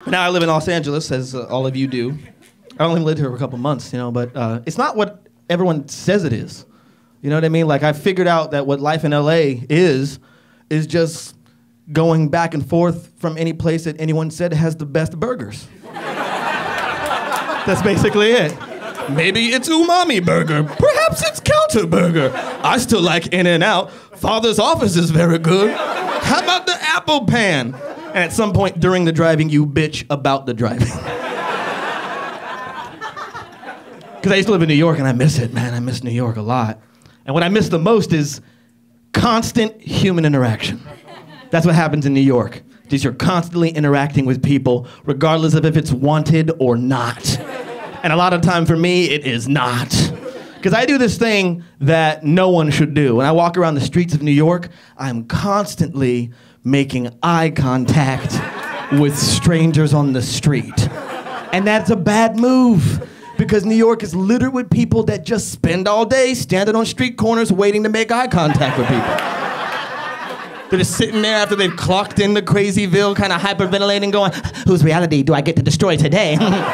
Now I live in Los Angeles, as all of you do. I only lived here for a couple months, you know, but it's not what everyone says it is. You know what I mean? Like, I figured out that what life in LA is just going back and forth from any place that anyone said has the best burgers. That's basically it. Maybe it's Umami Burger. Perhaps it's Counter Burger. I still like In-N-Out. Father's Office is very good. How about the Apple Pan? And at some point during the driving, you bitch about the driving. Because I used to live in New York and I miss it, man. I miss New York a lot. And what I miss the most is constant human interaction. That's what happens in New York. Just you're constantly interacting with people, regardless of if it's wanted or not. And a lot of time for me, it is not. Because I do this thing that no one should do. When I walk around the streets of New York, I'm constantly making eye contact with strangers on the street. And that's a bad move, because New York is littered with people that just spend all day standing on street corners waiting to make eye contact with people. They're just sitting there after they've clocked into Crazyville, kind of hyperventilating, going, whose reality do I get to destroy today?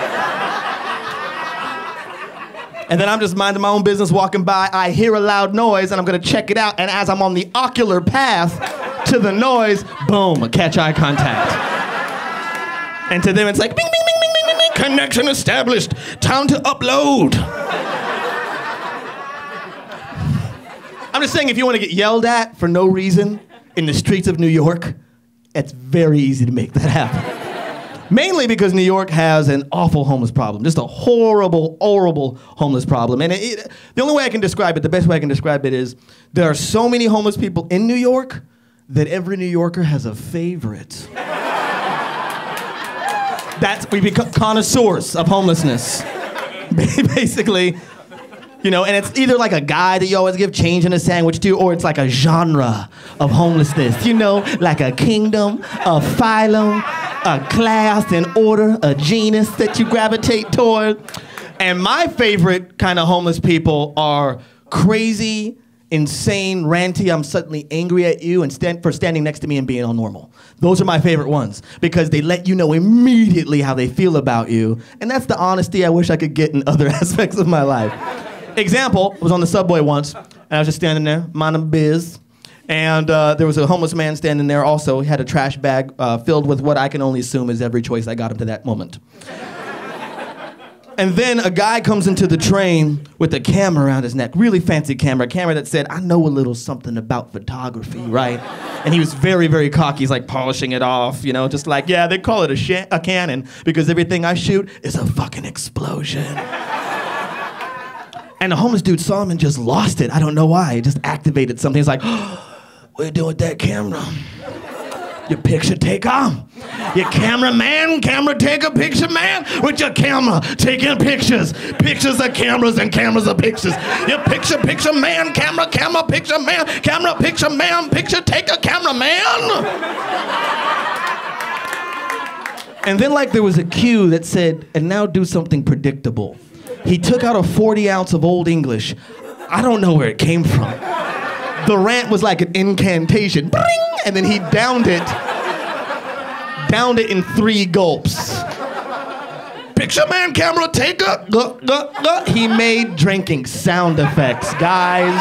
And then I'm just minding my own business, walking by, I hear a loud noise, and I'm gonna check it out, and as I'm on the ocular path to the noise, boom, I catch eye contact. And to them it's like, bing, bing, bing, bing, bing, bing, connection established, time to upload. I'm just saying, if you wanna get yelled at for no reason in the streets of New York, it's very easy to make that happen. Mainly because New York has an awful homeless problem, just a horrible, horrible homeless problem. And the only way I can describe it, the best way I can describe it is, there are so many homeless people in New York that every New Yorker has a favorite. We become connoisseurs of homelessness. Basically, you know, and it's either like a guy that you always give change in a sandwich to, or it's like a genre of homelessness, you know, like a kingdom, a phylum, a class, an order, a genus that you gravitate toward. And my favorite kind of homeless people are crazy, insane, ranty, I'm suddenly angry at you, and for standing next to me and being all normal. Those are my favorite ones, because they let you know immediately how they feel about you. And that's the honesty I wish I could get in other aspects of my life. Example, I was on the subway once, and I was just standing there, minding biz. And there was a homeless man standing there also. He had a trash bag filled with what I can only assume is every choice I got him to that moment. And then a guy comes into the train with a camera around his neck, really fancy camera, a camera that said, I know a little something about photography, right? And he was very, very cocky. He's like polishing it off, you know, just like, yeah, they call it a Canon because everything I shoot is a fucking explosion. And the homeless dude saw him and just lost it. I don't know why. He just activated something. He's like, what are you doing with that camera? Your picture taker? Your cameraman, camera taker, picture man? With your camera, taking pictures. Pictures are cameras and cameras are pictures. Your picture man, camera, picture man, camera, picture man, picture taker, cameraman. And then like there was a cue that said, and now do something predictable. He took out a 40-ounce of Old English. I don't know where it came from. The rant was like an incantation. Bring! And then he downed it in 3 gulps. Picture man, camera taker. He made drinking sound effects, guys.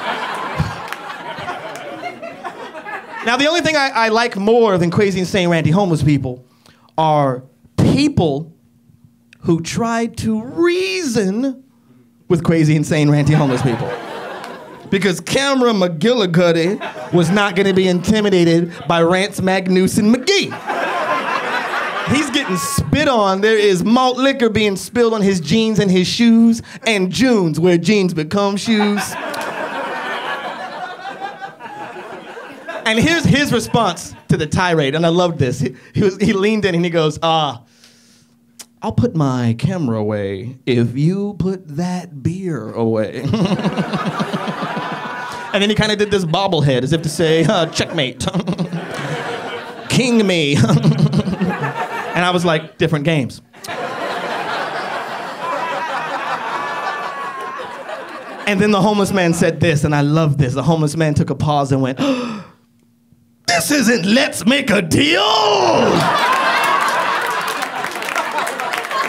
Now, the only thing I like more than crazy, insane, ranty, homeless people are people who try to reason with crazy, insane, ranty, homeless people. Because Camera McGillicuddy was not gonna be intimidated by Rance Magnuson McGee. He's getting spit on. There is malt liquor being spilled on his jeans and his shoes, and Junes where jeans become shoes. And here's his response to the tirade, and I loved this. He leaned in and he goes, I'll put my camera away if you put that beer away. And then he kind of did this bobblehead as if to say, checkmate. King me. And I was like, different games. And then the homeless man said this, and I love this. The homeless man took a pause and went, this isn't Let's Make a Deal.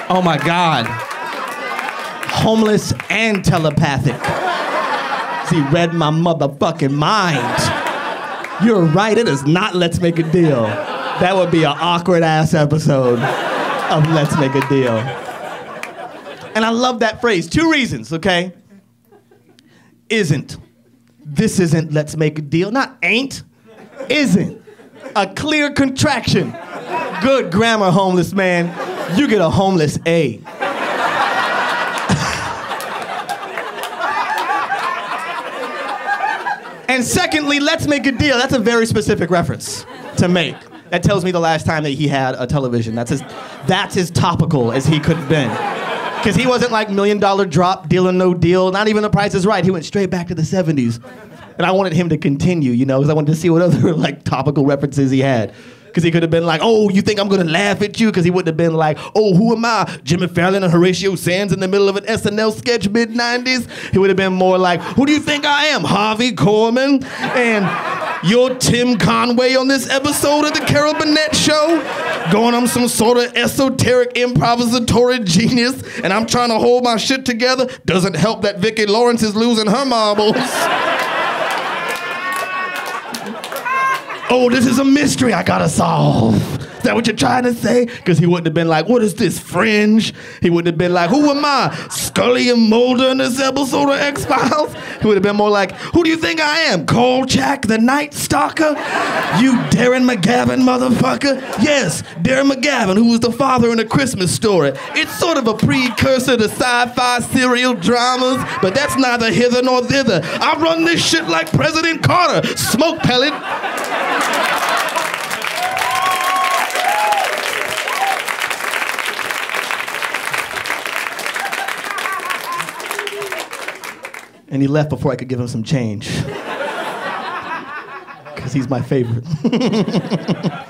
Oh my God. Homeless and telepathic. He read my motherfucking mind. You're right, it is not Let's Make a Deal. That would be an awkward ass episode of Let's Make a Deal. And I love that phrase. 2 reasons, okay? Isn't. This isn't Let's Make a Deal. Not ain't. Isn't. A clear contraction. Good grammar, homeless man. You get a homeless A. And secondly, Let's Make a Deal. That's a very specific reference to make. That tells me the last time that he had a television. That's as topical as he could have been. Because he wasn't like $1 Million Drop, Deal or No Deal, not even The Price is Right. He went straight back to the 70s. And I wanted him to continue, you know, because I wanted to see what other like topical references he had. Because he could have been like, oh, you think I'm going to laugh at you? Because he wouldn't have been like, oh, who am I? Jimmy Fallon and Horatio Sands in the middle of an SNL sketch mid-90s? He would have been more like, who do you think I am? Harvey Korman? And you're Tim Conway on this episode of The Carol Burnett Show? Going on some sort of esoteric improvisatory genius, and I'm trying to hold my shit together. Doesn't help that Vicki Lawrence is losing her marbles. Oh, this is a mystery I gotta solve. Is that what you're trying to say? Because he wouldn't have been like, what is this, Fringe? He wouldn't have been like, who am I? Scully and Mulder in this episode of X-Files? He would have been more like, who do you think I am? Kolchak, the Night Stalker? You Darren McGavin motherfucker? Yes, Darren McGavin, who was the father in A Christmas Story. It's sort of a precursor to sci-fi serial dramas, but that's neither hither nor thither. I run this shit like President Carter. Smoke pellet. And he left before I could give him some change. Because he's my favorite.